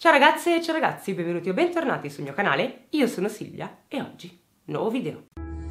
Ciao ragazze e ciao ragazzi, benvenuti o bentornati sul mio canale, io sono Silvia e oggi, nuovo video.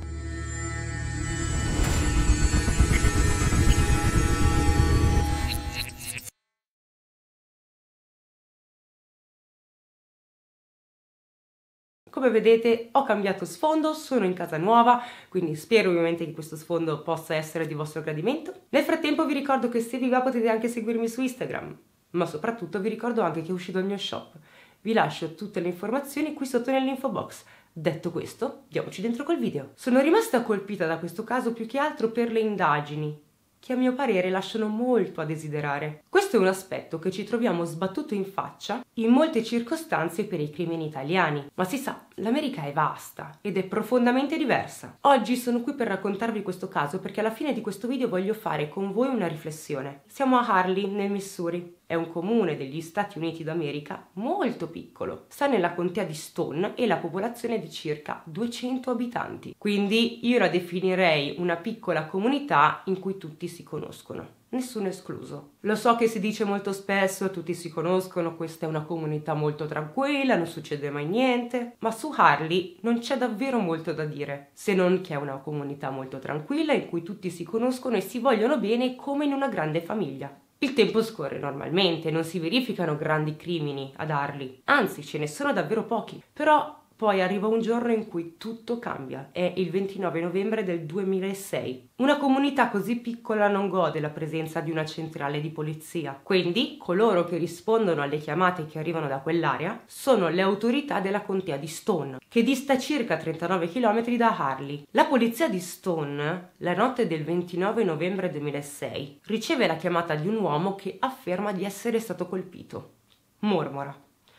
Come vedete ho cambiato sfondo, sono in casa nuova, quindi spero ovviamente che questo sfondo possa essere di vostro gradimento. Nel frattempo vi ricordo che se vi va potete anche seguirmi su Instagram, ma soprattutto vi ricordo anche che è uscito il mio shop. Vi lascio tutte le informazioni qui sotto nell'info box. Detto questo, andiamoci dentro col video. Sono rimasta colpita da questo caso più che altro per le indagini, che a mio parere lasciano molto a desiderare. Questo è un aspetto che ci troviamo sbattuto in faccia in molte circostanze per i crimini italiani, ma si sa, l'America è vasta ed è profondamente diversa. Oggi sono qui per raccontarvi questo caso perché alla fine di questo video voglio fare con voi una riflessione. Siamo a Harley, nel Missouri. È un comune degli Stati Uniti d'America molto piccolo. Sta nella contea di Stone e la popolazione è di circa 200 abitanti. Quindi io la definirei una piccola comunità in cui tutti si conoscono. Nessuno escluso. Lo so che si dice molto spesso, tutti si conoscono, questa è una comunità molto tranquilla, non succede mai niente, ma su Harley non c'è davvero molto da dire, se non che è una comunità molto tranquilla in cui tutti si conoscono e si vogliono bene come in una grande famiglia. Il tempo scorre normalmente, non si verificano grandi crimini ad Harley, anzi ce ne sono davvero pochi, però poi arriva un giorno in cui tutto cambia, è il 29 novembre del 2006. Una comunità così piccola non gode la presenza di una centrale di polizia, quindi coloro che rispondono alle chiamate che arrivano da quell'area sono le autorità della contea di Stone, che dista circa 39 km da Harley. La polizia di Stone, la notte del 29 novembre 2006, riceve la chiamata di un uomo che afferma di essere stato colpito. Mormora.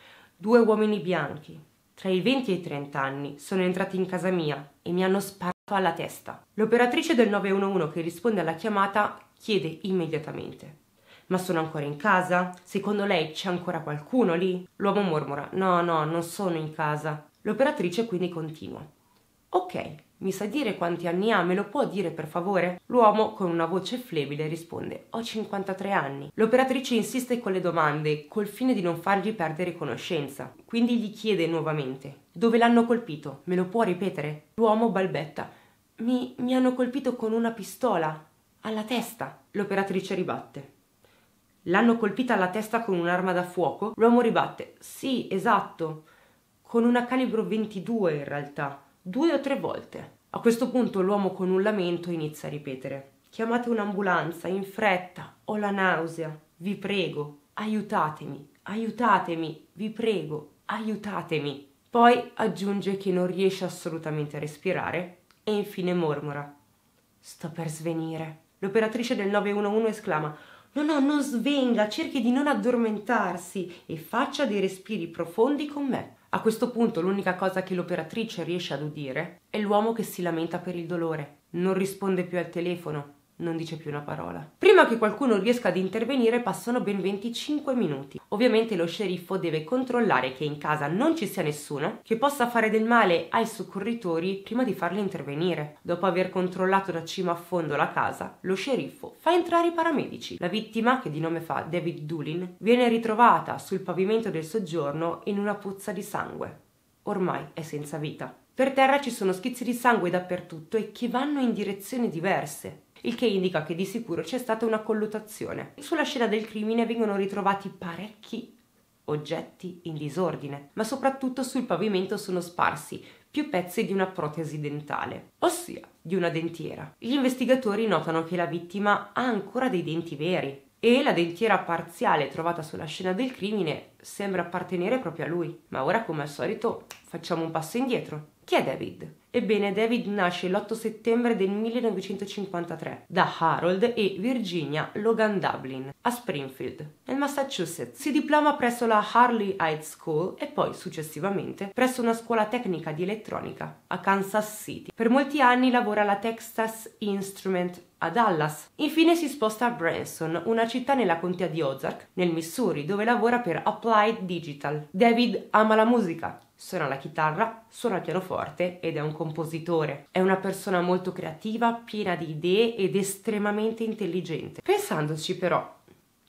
2 uomini bianchi tra i 20 e i 30 anni sono entrati in casa mia e mi hanno sparato alla testa. L'operatrice del 911 che risponde alla chiamata chiede immediatamente: ma sono ancora in casa? Secondo lei c'è ancora qualcuno lì? L'uomo mormora: no, non sono in casa. L'operatrice quindi continua: ok, mi sa dire quanti anni ha? Me lo può dire per favore? L'uomo con una voce flebile risponde: ho 53 anni. L'operatrice insiste con le domande col fine di non fargli perdere conoscenza, quindi gli chiede nuovamente: dove l'hanno colpito? Me lo può ripetere? L'uomo balbetta: mi hanno colpito con una pistola alla testa. L'operatrice ribatte: l'hanno colpita alla testa con un'arma da fuoco? L'uomo ribatte: sì, esatto, con una calibro 22 in realtà, 2 o 3 volte. A questo punto l'uomo con un lamento inizia a ripetere: chiamate un'ambulanza, in fretta, ho la nausea, vi prego, aiutatemi, aiutatemi, vi prego, aiutatemi. Poi aggiunge che non riesce assolutamente a respirare e infine mormora: sto per svenire. L'operatrice del 911 esclama: no, non svenga, cerchi di non addormentarsi e faccia dei respiri profondi con me. A questo punto l'unica cosa che l'operatrice riesce ad udire è l'uomo che si lamenta per il dolore. Non risponde più al telefono, non dice più una parola. Prima che qualcuno riesca ad intervenire passano ben 25 minuti. Ovviamente lo sceriffo deve controllare che in casa non ci sia nessuno che possa fare del male ai soccorritori prima di farli intervenire. Dopo aver controllato da cima a fondo la casa, lo sceriffo fa entrare i paramedici. La vittima, che di nome fa David Doolin, viene ritrovata sul pavimento del soggiorno in una puzza di sangue. Ormai è senza vita. Per terra ci sono schizzi di sangue dappertutto e che vanno in direzioni diverse, il che indica che di sicuro c'è stata una colluttazione. Sulla scena del crimine vengono ritrovati parecchi oggetti in disordine, ma soprattutto sul pavimento sono sparsi più pezzi di una protesi dentale, ossia di una dentiera. Gli investigatori notano che la vittima ha ancora dei denti veri e la dentiera parziale trovata sulla scena del crimine sembra appartenere proprio a lui. Ma ora, come al solito, facciamo un passo indietro. Chi è David? Ebbene, David nasce l'8 settembre del 1953 da Harold e Virginia Logan Dublin a Springfield, nel Massachusetts. Si diploma presso la Harley High School e poi successivamente presso una scuola tecnica di elettronica a Kansas City. Per molti anni lavora alla Texas Instrument a Dallas. Infine si sposta a Branson, una città nella contea di Ozark, nel Missouri, dove lavora per Applied Digital. David ama la musica, suona la chitarra, suona il pianoforte ed è un compositore. È una persona molto creativa, piena di idee ed estremamente intelligente. Pensandoci però,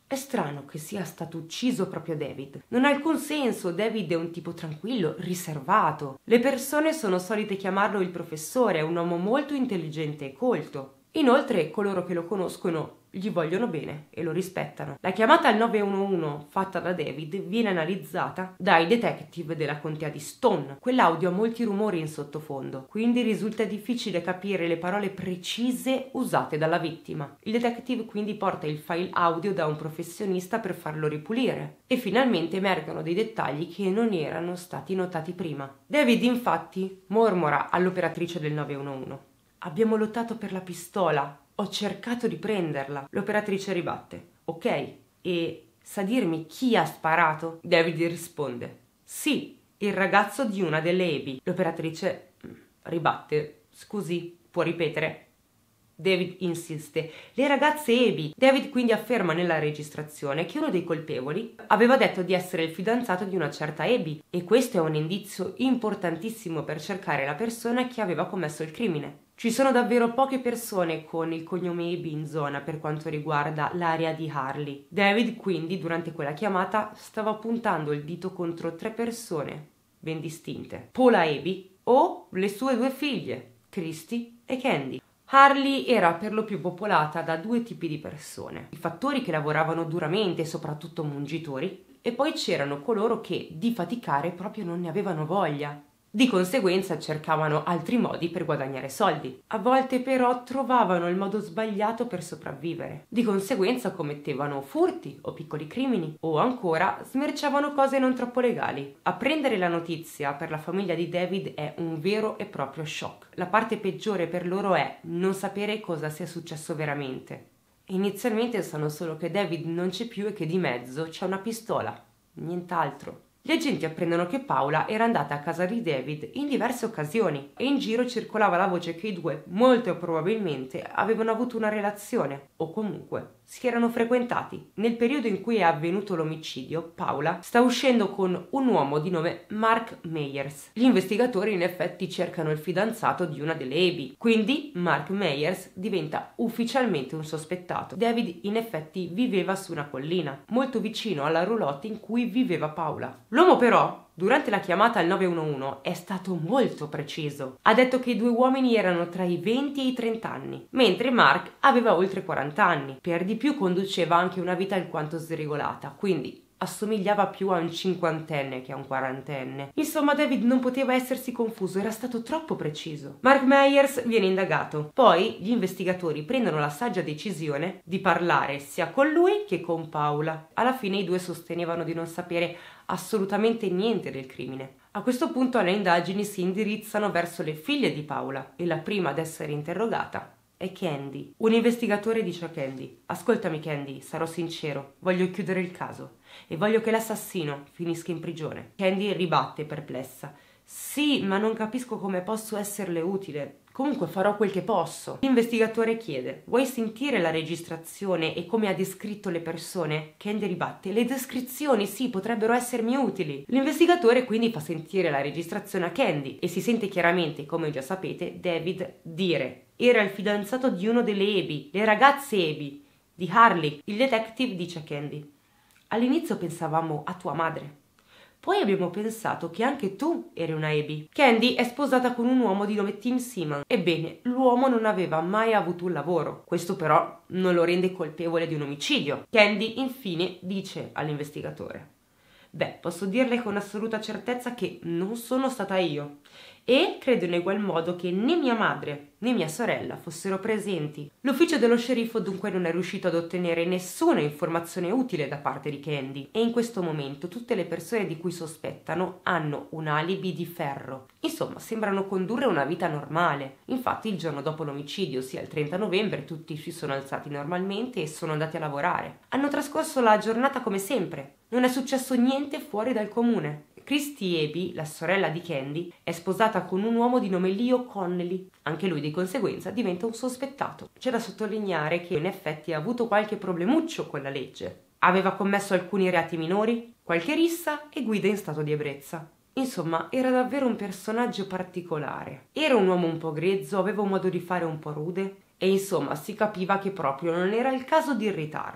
È strano che sia stato ucciso proprio David. Non ha alcun senso, David è un tipo tranquillo, riservato. Le persone sono solite chiamarlo il professore, è un uomo molto intelligente e colto. Inoltre, coloro che lo conoscono gli vogliono bene e lo rispettano. La chiamata al 911 fatta da David viene analizzata dai detective della contea di Stone. Quell'audio ha molti rumori in sottofondo, quindi risulta difficile capire le parole precise usate dalla vittima. Il detective quindi porta il file audio da un professionista per farlo ripulire e finalmente emergono dei dettagli che non erano stati notati prima. David infatti mormora all'operatrice del 911: "Abbiamo lottato per la pistola. Ho cercato di prenderla." L'operatrice ribatte: "Ok, e sa dirmi chi ha sparato?" David risponde: "Sì, il ragazzo di una delle Abby." L'operatrice ribatte: "Scusi, può ripetere?" David insiste: "Le ragazze Abby." David quindi afferma nella registrazione che uno dei colpevoli aveva detto di essere il fidanzato di una certa Abby, e questo è un indizio importantissimo per cercare la persona che aveva commesso il crimine. Ci sono davvero poche persone con il cognome Abby in zona per quanto riguarda l'area di Harley. David quindi durante quella chiamata stava puntando il dito contro 3 persone ben distinte: Paula Abby o le sue 2 figlie, Christy e Candy. Harley era per lo più popolata da 2 tipi di persone: i fattori che lavoravano duramente, soprattutto mungitori, e poi c'erano coloro che di faticare proprio non ne avevano voglia. Di conseguenza cercavano altri modi per guadagnare soldi. A volte però trovavano il modo sbagliato per sopravvivere. Di conseguenza commettevano furti o piccoli crimini, o ancora smerciavano cose non troppo legali. Apprendere la notizia per la famiglia di David è un vero e proprio shock. La parte peggiore per loro è non sapere cosa sia successo veramente. Inizialmente sanno solo che David non c'è più e che di mezzo c'è una pistola, nient'altro. Gli agenti apprendono che Paula era andata a casa di David in diverse occasioni e in giro circolava la voce che i due molto probabilmente avevano avuto una relazione o comunque si erano frequentati. Nel periodo in cui è avvenuto l'omicidio, Paula sta uscendo con un uomo di nome Mark Meyers. Gli investigatori in effetti cercano il fidanzato di una delle Abby, quindi Mark Meyers diventa ufficialmente un sospettato. David in effetti viveva su una collina, molto vicino alla roulotte in cui viveva Paula. L'uomo però, durante la chiamata al 911, è stato molto preciso. Ha detto che i 2 uomini erano tra i 20 e i 30 anni, mentre Mark aveva oltre 40 anni. Per di più conduceva anche una vita alquanto sregolata, quindi assomigliava più a un 50enne che a un 40enne. Insomma, David non poteva essersi confuso, era stato troppo preciso. Mark Meyers viene indagato. Poi gli investigatori prendono la saggia decisione di parlare sia con lui che con Paula. Alla fine i 2 sostenevano di non sapere assolutamente niente del crimine. A questo punto le indagini si indirizzano verso le figlie di Paula e la prima ad essere interrogata è Candy. Un investigatore dice a Candy: "Ascoltami Candy, sarò sincero, voglio chiudere il caso e voglio che l'assassino finisca in prigione." Candy ribatte perplessa: "Sì, ma non capisco come posso esserle utile. Comunque farò quel che posso." L'investigatore chiede: "Vuoi sentire la registrazione e come ha descritto le persone?" Candy ribatte: "Le descrizioni sì, potrebbero essermi utili." L'investigatore quindi fa sentire la registrazione a Candy e si sente chiaramente, come già sapete, David dire: "Era il fidanzato di uno delle Abby, le ragazze Abby, di Harley." Il detective dice a Candy: "All'inizio pensavamo a tua madre. Poi abbiamo pensato che anche tu eri una Abby." Candy è sposata con un uomo di nome Tim Simon. Ebbene, l'uomo non aveva mai avuto un lavoro. Questo però non lo rende colpevole di un omicidio. Candy infine dice all'investigatore: "Beh, posso dirle con assoluta certezza che non sono stata io. E credo in egual modo che né mia madre né mia sorella fossero presenti." L'ufficio dello sceriffo dunque non è riuscito ad ottenere nessuna informazione utile da parte di Candy e in questo momento tutte le persone di cui sospettano hanno un alibi di ferro. Insomma, sembrano condurre una vita normale. Infatti il giorno dopo l'omicidio, sia il 30 novembre, tutti si sono alzati normalmente e sono andati a lavorare. Hanno trascorso la giornata come sempre. Non è successo niente fuori dal comune. Christy Abby, la sorella di Candy, è sposata con un uomo di nome Leo Connelly. Anche lui di conseguenza diventa un sospettato. C'è da sottolineare che in effetti ha avuto qualche problemuccio con la legge. Aveva commesso alcuni reati minori, qualche rissa e guida in stato di ebbrezza. Insomma, era davvero un personaggio particolare. Era un uomo un po' grezzo, aveva un modo di fare un po' rude e insomma si capiva che proprio non era il caso di irritarlo.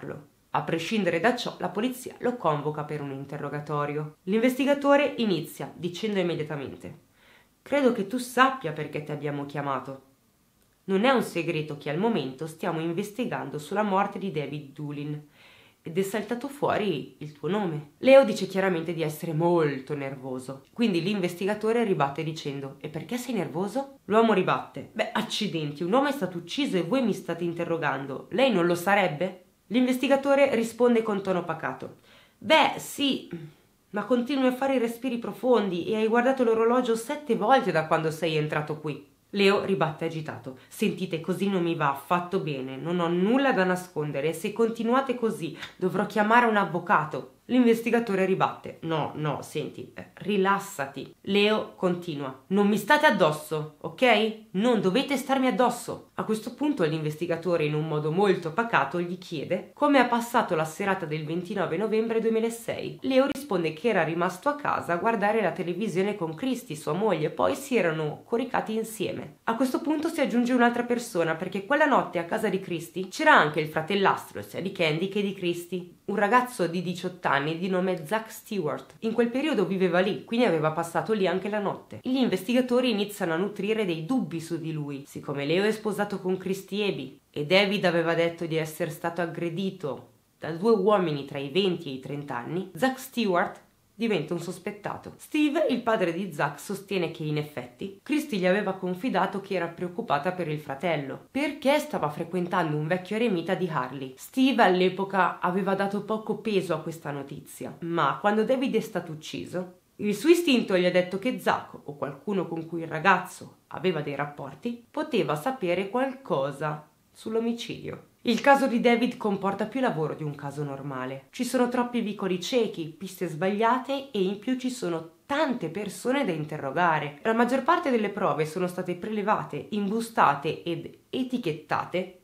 A prescindere da ciò, la polizia lo convoca per un interrogatorio. L'investigatore inizia dicendo immediatamente: «Credo che tu sappia perché ti abbiamo chiamato. Non è un segreto che al momento stiamo investigando sulla morte di David Doolin ed è saltato fuori il tuo nome». Leo dice chiaramente di essere molto nervoso, quindi l'investigatore ribatte dicendo: «E perché sei nervoso?» L'uomo ribatte: «Beh, accidenti, un uomo è stato ucciso e voi mi state interrogando. Lei non lo sarebbe?» L'investigatore risponde con tono pacato: «Beh, sì, ma continui a fare i respiri profondi e hai guardato l'orologio 7 volte da quando sei entrato qui». Leo ribatte agitato: «Sentite, così non mi va affatto bene, non ho nulla da nascondere e se continuate così dovrò chiamare un avvocato». L'investigatore ribatte: No, senti, rilassati». Leo continua: «Non mi state addosso, ok? Non dovete starmi addosso». A questo punto l'investigatore, in un modo molto pacato, gli chiede come ha passato la serata del 29 novembre 2006. Leo risponde che era rimasto a casa a guardare la televisione con Christy, sua moglie, poi si erano coricati insieme. A questo punto si aggiunge un'altra persona, perché quella notte a casa di Christy c'era anche il fratellastro sia di Candy che di Christy, un ragazzo di 18 anni di nome Zach Stewart. In quel periodo viveva lì, quindi aveva passato lì anche la notte. Gli investigatori iniziano a nutrire dei dubbi su di lui, siccome Leo è sposato con Christy Abby e David aveva detto di essere stato aggredito da 2 uomini tra i 20 e i 30 anni. Zach Stewart diventa un sospettato. Steve, il padre di Zach, sostiene che in effetti Christy gli aveva confidato che era preoccupata per il fratello, perché stava frequentando un vecchio eremita di Harley. Steve all'epoca aveva dato poco peso a questa notizia, ma quando David è stato ucciso, il suo istinto gli ha detto che Zach, o qualcuno con cui il ragazzo aveva dei rapporti, poteva sapere qualcosa sull'omicidio. Il caso di David comporta più lavoro di un caso normale. Ci sono troppi vicoli ciechi, piste sbagliate e in più ci sono tante persone da interrogare. La maggior parte delle prove sono state prelevate, imbustate ed etichettate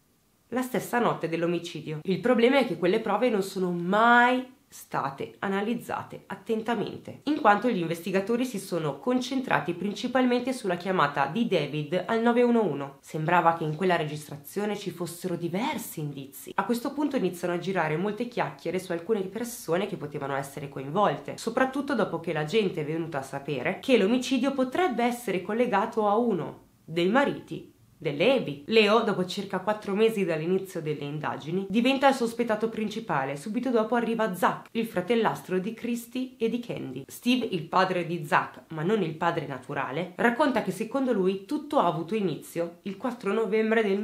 la stessa notte dell'omicidio. Il problema è che quelle prove non sono mai state analizzate attentamente, in quanto gli investigatori si sono concentrati principalmente sulla chiamata di David al 911. Sembrava che in quella registrazione ci fossero diversi indizi. A questo punto iniziano a girare molte chiacchiere su alcune persone che potevano essere coinvolte, soprattutto dopo che la gente è venuta a sapere che l'omicidio potrebbe essere collegato a uno dei mariti delle Abby. Leo, dopo circa 4 mesi dall'inizio delle indagini, diventa il sospettato principale. Subito dopo arriva Zach, il fratellastro di Christy e di Candy. Steve, il padre di Zach, ma non il padre naturale, racconta che secondo lui tutto ha avuto inizio il 4 novembre del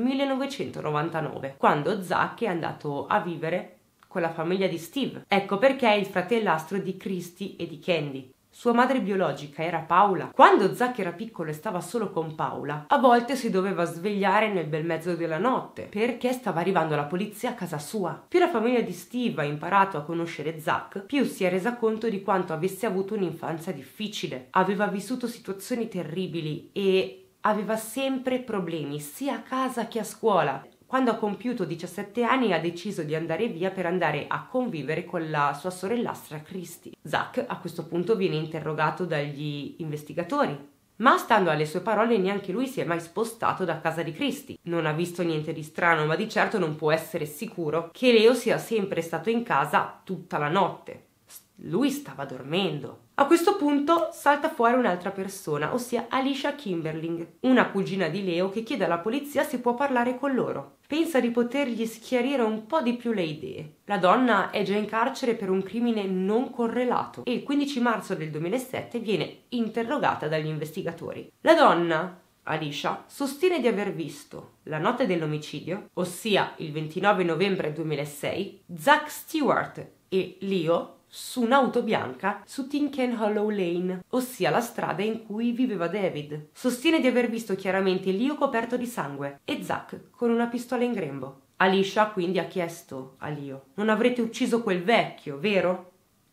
1999, quando Zach è andato a vivere con la famiglia di Steve. Ecco perché è il fratellastro di Christy e di Candy. Sua madre biologica era Paula. Quando Zach era piccolo e stava solo con Paula, a volte si doveva svegliare nel bel mezzo della notte perché stava arrivando la polizia a casa sua. Più la famiglia di Steve ha imparato a conoscere Zach, più si è resa conto di quanto avesse avuto un'infanzia difficile. Aveva vissuto situazioni terribili e aveva sempre problemi sia a casa che a scuola. Quando ha compiuto 17 anni ha deciso di andare via per andare a convivere con la sua sorellastra Christy. Zach a questo punto viene interrogato dagli investigatori, ma stando alle sue parole neanche lui si è mai spostato da casa di Christy. Non ha visto niente di strano, ma di certo non può essere sicuro che Leo sia sempre stato in casa tutta la notte. Lui stava dormendo. A questo punto salta fuori un'altra persona, ossia Alicia Kimberling, una cugina di Leo che chiede alla polizia se può parlare con loro. Pensa di potergli schiarire un po' di più le idee. La donna è già in carcere per un crimine non correlato e il 15 marzo del 2007 viene interrogata dagli investigatori. La donna, Alicia, sostiene di aver visto, la notte dell'omicidio, ossia il 29 novembre 2006, Zach Stewart e Leo su un'auto bianca su Tinken Hollow Lane, ossia la strada in cui viveva David. Sostiene di aver visto chiaramente Leo coperto di sangue e Zach con una pistola in grembo. Alicia quindi ha chiesto a Leo: non avrete ucciso quel vecchio, vero?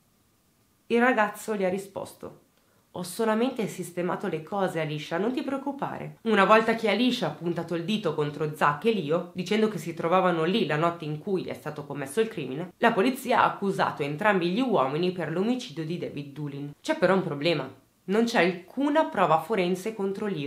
Il ragazzo gli ha risposto: ho solamente sistemato le cose, Alicia, non ti preoccupare. Una volta che Alicia ha puntato il dito contro Zach e Leo, dicendo che si trovavano lì la notte in cui è stato commesso il crimine, la polizia ha accusato entrambi gli uomini per l'omicidio di David Doolin. C'è però un problema: non c'è alcuna prova forense contro Leo.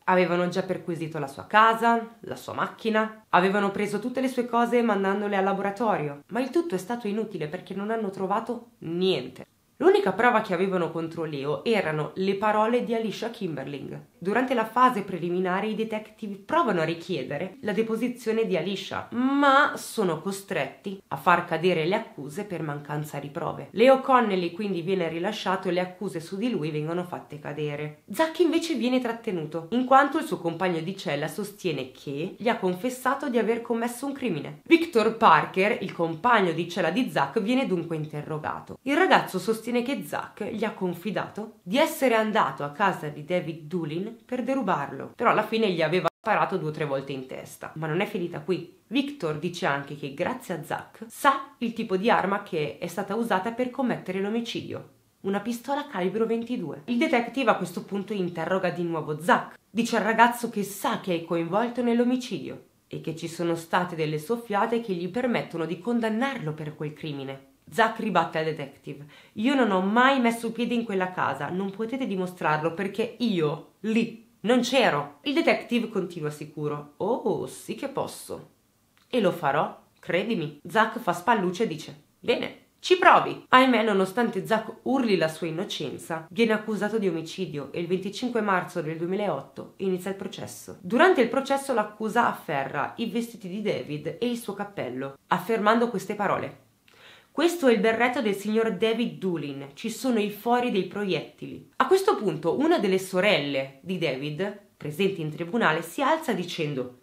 Avevano già perquisito la sua casa, la sua macchina, avevano preso tutte le sue cose mandandole al laboratorio, ma il tutto è stato inutile perché non hanno trovato niente. L'unica prova che avevano contro Leo erano le parole di Alicia Kimberling. Durante la fase preliminare i detective provano a richiedere la deposizione di Alicia, ma sono costretti a far cadere le accuse per mancanza di prove. Leo Connelly quindi viene rilasciato e le accuse su di lui vengono fatte cadere. Zack invece viene trattenuto, in quanto il suo compagno di cella sostiene che gli ha confessato di aver commesso un crimine. Victor Parker, il compagno di cella di Zack, viene dunque interrogato. Il ragazzo sostiene che Zack gli ha confidato di essere andato a casa di David Doolin per derubarlo, però alla fine gli aveva sparato 2 o 3 volte in testa. Ma non è finita qui. Victor dice anche che grazie a Zack sa il tipo di arma che è stata usata per commettere l'omicidio. Una pistola calibro 22. Il detective a questo punto interroga di nuovo Zack. Dice al ragazzo che sa che è coinvolto nell'omicidio e che ci sono state delle soffiate che gli permettono di condannarlo per quel crimine. Zack ribatte al detective: io non ho mai messo piede in quella casa, non potete dimostrarlo perché io lì non c'ero. Il detective continua sicuro: oh sì che posso e lo farò, credimi. Zack fa spallucce e dice: bene, ci provi. Ahimè, nonostante Zack urli la sua innocenza, viene accusato di omicidio e il 25 marzo del 2008 inizia il processo. Durante il processo l'accusa afferra i vestiti di David e il suo cappello, affermando queste parole: questo è il berretto del signor David Doolin, ci sono i fori dei proiettili. A questo punto una delle sorelle di David, presenti in tribunale, si alza dicendo: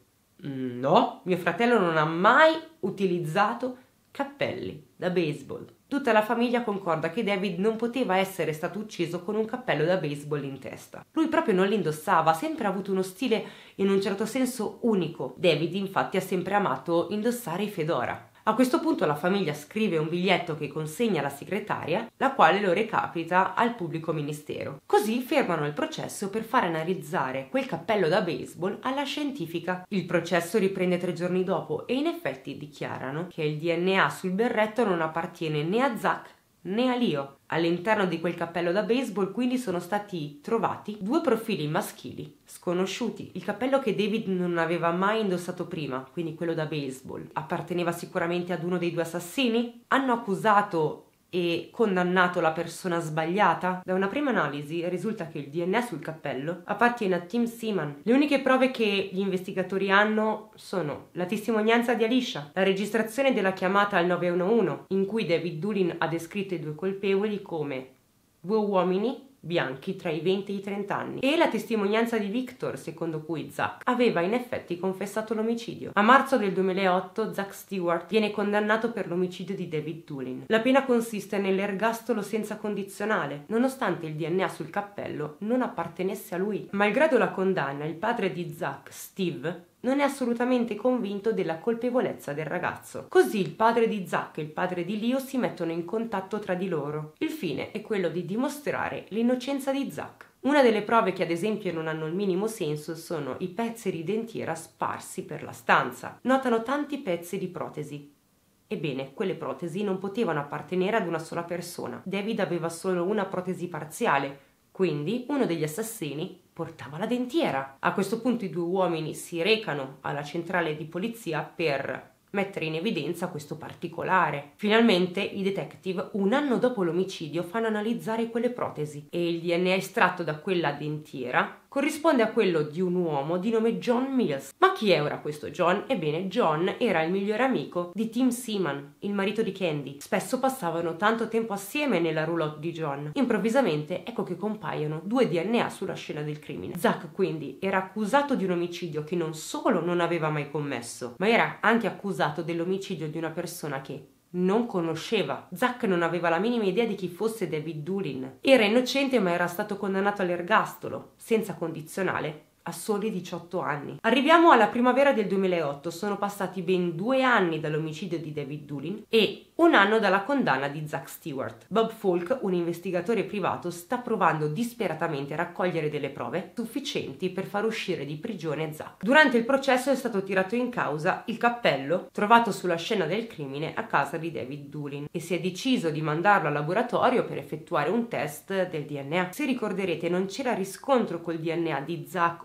no, mio fratello non ha mai utilizzato cappelli da baseball. Tutta la famiglia concorda che David non poteva essere stato ucciso con un cappello da baseball in testa. Lui proprio non li indossava, ha sempre avuto uno stile in un certo senso unico. David infatti ha sempre amato indossare i fedora. A questo punto la famiglia scrive un biglietto che consegna alla segretaria, la quale lo recapita al pubblico ministero. Così fermano il processo per fare analizzare quel cappello da baseball alla scientifica. Il processo riprende 3 giorni dopo e in effetti dichiarano che il DNA sul berretto non appartiene né a Zack né a Leo. All'interno di quel cappello da baseball quindi sono stati trovati 2 profili maschili sconosciuti. Il cappello che David non aveva mai indossato prima, quindi quello da baseball, apparteneva sicuramente ad uno dei 2 assassini? Hanno accusato e condannato la persona sbagliata? Da una prima analisi risulta che il DNA sul cappello appartiene a Tim Seaman. Le uniche prove che gli investigatori hanno sono la testimonianza di Alicia, la registrazione della chiamata al 911 in cui David Doolin ha descritto i 2 colpevoli come 2 uomini bianchi tra i 20 e i 30 anni, e la testimonianza di Victor, secondo cui Zack aveva in effetti confessato l'omicidio. A marzo del 2008 Zack Stewart viene condannato per l'omicidio di David Doolin. La pena consiste nell'ergastolo senza condizionale, nonostante il DNA sul cappello non appartenesse a lui. Malgrado la condanna, il padre di Zack, Steve, non è assolutamente convinto della colpevolezza del ragazzo. Così il padre di Zack e il padre di Leo si mettono in contatto tra di loro. Il fine è quello di dimostrare l'innocenza di Zack. Una delle prove che ad esempio non hanno il minimo senso sono i pezzi di dentiera sparsi per la stanza. Notano tanti pezzi di protesi. Ebbene, quelle protesi non potevano appartenere ad una sola persona. David aveva solo una protesi parziale, quindi uno degli assassini portava la dentiera. A questo punto i 2 uomini si recano alla centrale di polizia per mettere in evidenza questo particolare. Finalmente i detective, 1 anno dopo l'omicidio, fanno analizzare quelle protesi e il DNA estratto da quella dentiera corrisponde a quello di un uomo di nome John Mills. Ma chi è ora questo John? Ebbene, John era il migliore amico di Tim Seaman, il marito di Candy. Spesso passavano tanto tempo assieme nella roulotte di John. Improvvisamente ecco che compaiono 2 DNA sulla scena del crimine. Zack quindi era accusato di un omicidio che non solo non aveva mai commesso, ma era anche accusato dell'omicidio di una persona che non conosceva. Zack non aveva la minima idea di chi fosse David Doolin. Era innocente ma era stato condannato all'ergastolo, senza condizionale, a soli 18 anni. Arriviamo alla primavera del 2008, sono passati ben 2 anni dall'omicidio di David Doolin e 1 anno dalla condanna di Zack Stewart. Bob Falk, un investigatore privato, sta provando disperatamente a raccogliere delle prove sufficienti per far uscire di prigione Zack. Durante il processo è stato tirato in causa il cappello trovato sulla scena del crimine a casa di David Doolin e si è deciso di mandarlo al laboratorio per effettuare un test del DNA. Se ricorderete, non c'era riscontro col DNA di Zack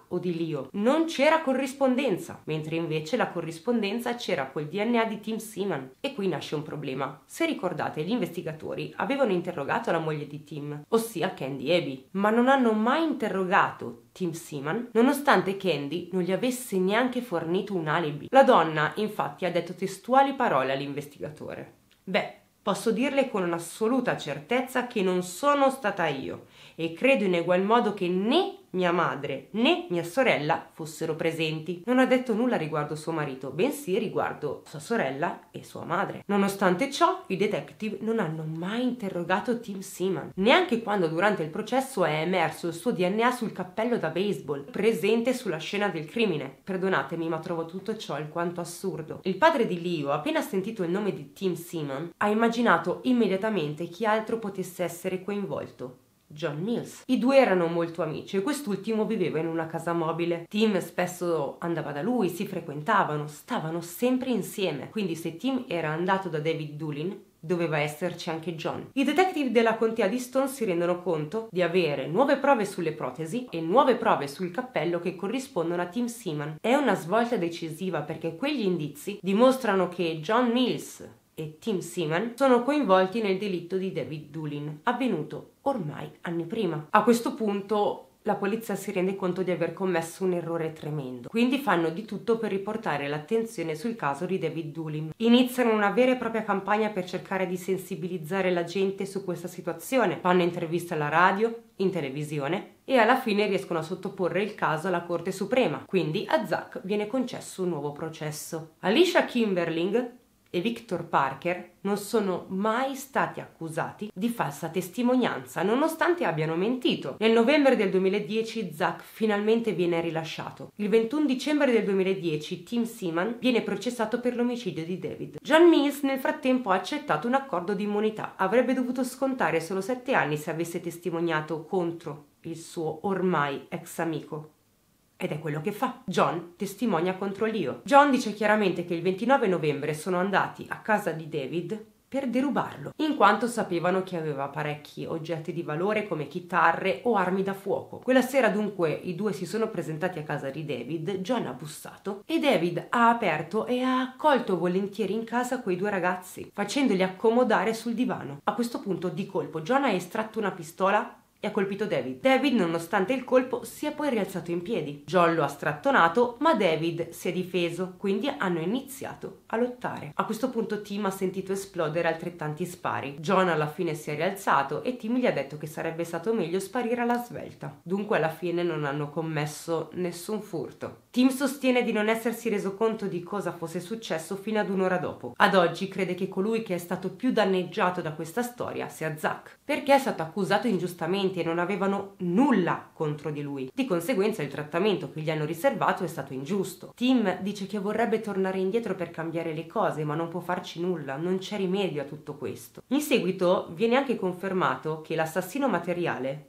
o di Leo. Non c'era corrispondenza, mentre invece la corrispondenza c'era col DNA di Tim Seaman. E qui nasce un problema. Se ricordate, gli investigatori avevano interrogato la moglie di Tim, ossia Candy Abby, ma non hanno mai interrogato Tim Seaman, nonostante Candy non gli avesse neanche fornito un alibi. La donna, infatti, ha detto testuali parole all'investigatore. Beh, posso dirle con un'assoluta certezza che non sono stata io e credo in egual modo che né mia madre né mia sorella fossero presenti. Non ha detto nulla riguardo suo marito, bensì riguardo sua sorella e sua madre. Nonostante ciò, i detective non hanno mai interrogato Tim Seaman, neanche quando durante il processo è emerso il suo DNA sul cappello da baseball presente sulla scena del crimine. Perdonatemi, ma trovo tutto ciò alquanto assurdo. Il padre di Leo, appena sentito il nome di Tim Seaman, ha immaginato immediatamente chi altro potesse essere coinvolto. John Mills. I due erano molto amici e quest'ultimo viveva in una casa mobile. Tim spesso andava da lui, si frequentavano, stavano sempre insieme. Quindi se Tim era andato da David Doolin, doveva esserci anche John. I detective della contea di Stone si rendono conto di avere nuove prove sulle protesi e nuove prove sul cappello che corrispondono a Tim Seaman. È una svolta decisiva perché quegli indizi dimostrano che John Mills e Tim Seaman sono coinvolti nel delitto di David Doolin, avvenuto ormai anni prima. A questo punto la polizia si rende conto di aver commesso un errore tremendo, quindi fanno di tutto per riportare l'attenzione sul caso di David Doolin. Iniziano una vera e propria campagna per cercare di sensibilizzare la gente su questa situazione, fanno interviste alla radio, in televisione e alla fine riescono a sottoporre il caso alla Corte Suprema, quindi a Zach viene concesso un nuovo processo. Alicia Kimberling e Victor Parker non sono mai stati accusati di falsa testimonianza, nonostante abbiano mentito. Nel novembre del 2010 Zach finalmente viene rilasciato. Il 21 dicembre del 2010 Tim Seaman viene processato per l'omicidio di David. John Mills nel frattempo ha accettato un accordo di immunità. Avrebbe dovuto scontare solo 7 anni se avesse testimoniato contro il suo ormai ex amico. Ed è quello che fa. John testimonia contro Leo. John dice chiaramente che il 29 novembre sono andati a casa di David per derubarlo, in quanto sapevano che aveva parecchi oggetti di valore come chitarre o armi da fuoco. Quella sera dunque i due si sono presentati a casa di David, John ha bussato e David ha aperto e ha accolto volentieri in casa quei due ragazzi, facendoli accomodare sul divano. A questo punto di colpo John ha estratto una pistola e ha colpito David. David, nonostante il colpo, si è poi rialzato in piedi. John lo ha strattonato, ma David si è difeso, quindi hanno iniziato a lottare. A questo punto Tim ha sentito esplodere altrettanti spari. John alla fine si è rialzato e Tim gli ha detto che sarebbe stato meglio sparire alla svelta. Dunque alla fine non hanno commesso nessun furto. Tim sostiene di non essersi reso conto di cosa fosse successo fino ad un'ora dopo. Ad oggi crede che colui che è stato più danneggiato da questa storia sia Zach, perché è stato accusato ingiustamente e non avevano nulla contro di lui. Di conseguenza il trattamento che gli hanno riservato è stato ingiusto. Tim dice che vorrebbe tornare indietro per cambiare le cose, ma non può farci nulla, non c'è rimedio a tutto questo. In seguito viene anche confermato che l'assassino materiale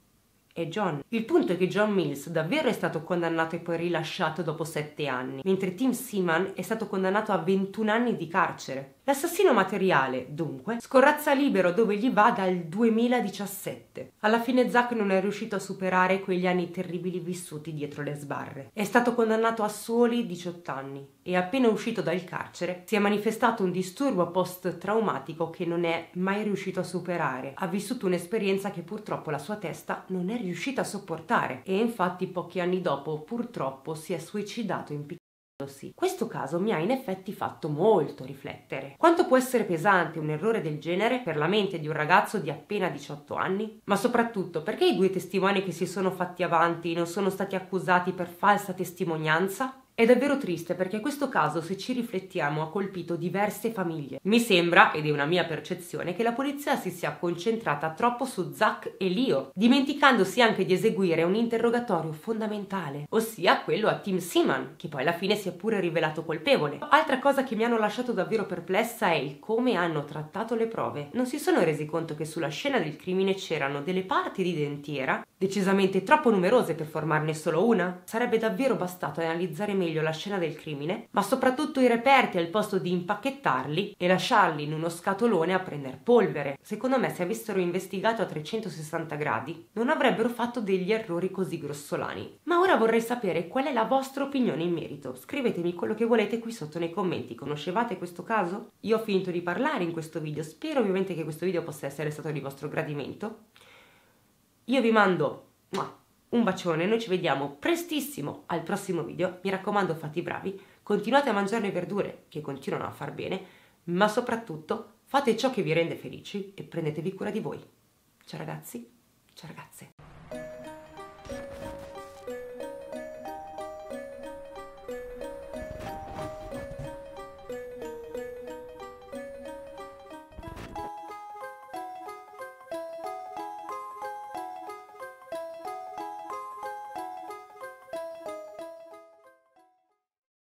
è John. Il punto è che John Mills davvero è stato condannato e poi rilasciato dopo 7 anni, mentre Tim Seaman è stato condannato a 21 anni di carcere. L'assassino materiale, dunque, scorrazza libero dove gli va dal 2017. Alla fine Zach non è riuscito a superare quegli anni terribili vissuti dietro le sbarre. È stato condannato a soli 18 anni e appena uscito dal carcere si è manifestato un disturbo post-traumatico che non è mai riuscito a superare. Ha vissuto un'esperienza che purtroppo la sua testa non è riuscita a sopportare e infatti pochi anni dopo purtroppo si è suicidato in Questo caso mi ha in effetti fatto molto riflettere. Quanto può essere pesante un errore del genere per la mente di un ragazzo di appena 18 anni? Ma soprattutto perché i due testimoni che si sono fatti avanti non sono stati accusati per falsa testimonianza? È davvero triste perché questo caso, se ci riflettiamo, ha colpito diverse famiglie. Mi sembra, ed è una mia percezione, che la polizia si sia concentrata troppo su Zach e Leo, dimenticandosi anche di eseguire un interrogatorio fondamentale, ossia quello a Tim Seaman, che poi alla fine si è pure rivelato colpevole. Altra cosa che mi hanno lasciato davvero perplessa è il come hanno trattato le prove. Non si sono resi conto che sulla scena del crimine c'erano delle parti di dentiera decisamente troppo numerose per formarne solo una? Sarebbe davvero bastato analizzare meglio la scena del crimine, ma soprattutto i reperti al posto di impacchettarli e lasciarli in uno scatolone a prendere polvere. Secondo me, se avessero investigato a 360 gradi, non avrebbero fatto degli errori così grossolani. Ma ora vorrei sapere qual è la vostra opinione in merito. Scrivetemi quello che volete qui sotto nei commenti. Conoscevate questo caso? Io ho finito di parlare in questo video, spero ovviamente che questo video possa essere stato di vostro gradimento. Io vi mando un bacione, noi ci vediamo prestissimo al prossimo video. Mi raccomando, fate i bravi, continuate a mangiare le verdure che continuano a far bene, ma soprattutto fate ciò che vi rende felici e prendetevi cura di voi. Ciao ragazzi, ciao ragazze.